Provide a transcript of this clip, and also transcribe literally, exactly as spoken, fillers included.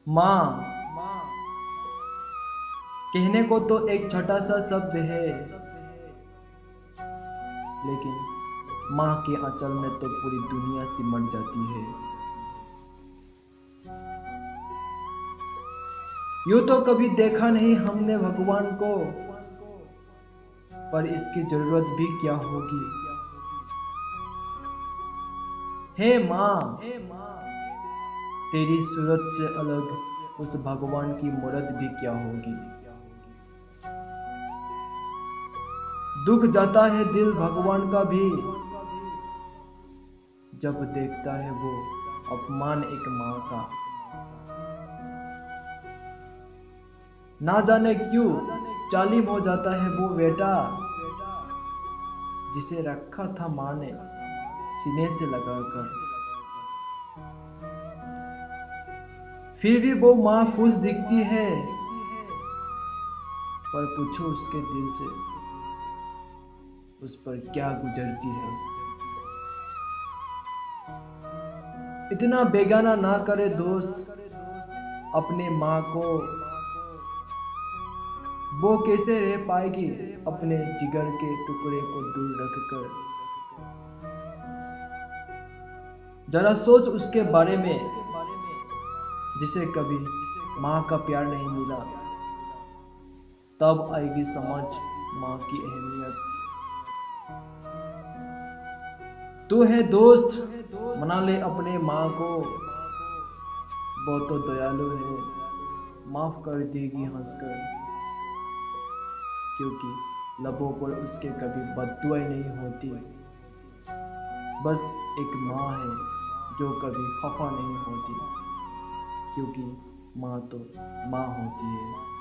माँ कहने को तो एक छोटा सा शब्द है, लेकिन माँ के आंचल में तो पूरी दुनिया सिमट जाती है। यूं तो कभी देखा नहीं हमने भगवान को, पर इसकी जरूरत भी क्या होगी। हे माँ, तेरी सूरत से अलग उस भगवान की मूरत भी क्या होगी। दुख जाता है दिल भगवान का भी, जब देखता है वो अपमान एक माँ का। ना जाने क्यों जालिम हो जाता है वो बेटा, जिसे रखा था माँ ने सीने से लगाकर। फिर भी वो माँ खुश दिखती है, पर पूछो उसके दिल से उस पर क्या गुजरती है। इतना बेगाना ना करे दोस्त अपने माँ को, वो कैसे रह पाएगी अपने जिगर के टुकड़े को दूर रखकर। जरा सोच उसके बारे में जिसे कभी माँ का प्यार नहीं मिला, तब आएगी समझ माँ की अहमियत। तू है दोस्त, मना ले अपने माँ को, वो तो दयालु है, माफ कर देगी हंसकर। क्योंकि लबों पर उसके कभी बद्दुआएं नहीं होती, बस एक माँ है जो कभी खफा नहीं होती। क्योंकि माँ तो माँ होती है।